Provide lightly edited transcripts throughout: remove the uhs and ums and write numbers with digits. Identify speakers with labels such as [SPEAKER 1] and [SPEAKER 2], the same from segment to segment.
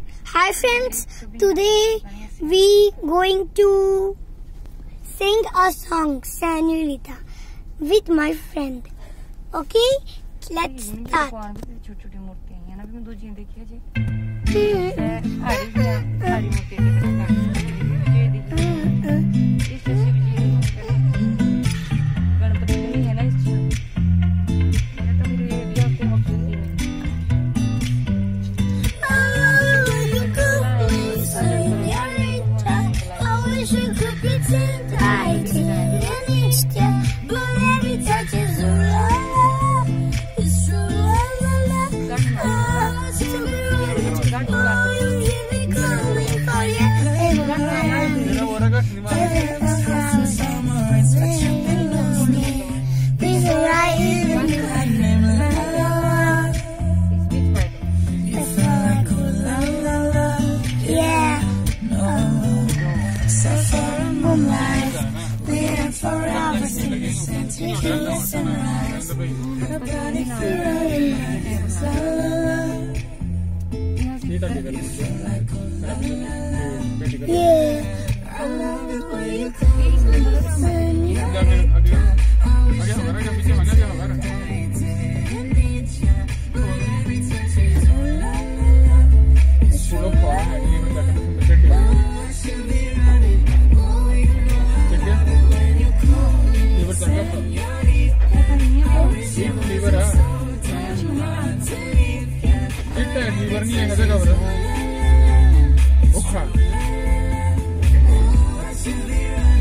[SPEAKER 1] Hi friends, today we going to sing a song Senorita with my friend. Okay, let's start.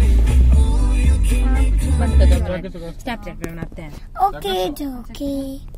[SPEAKER 2] Stop it, we're not there.
[SPEAKER 1] Okay.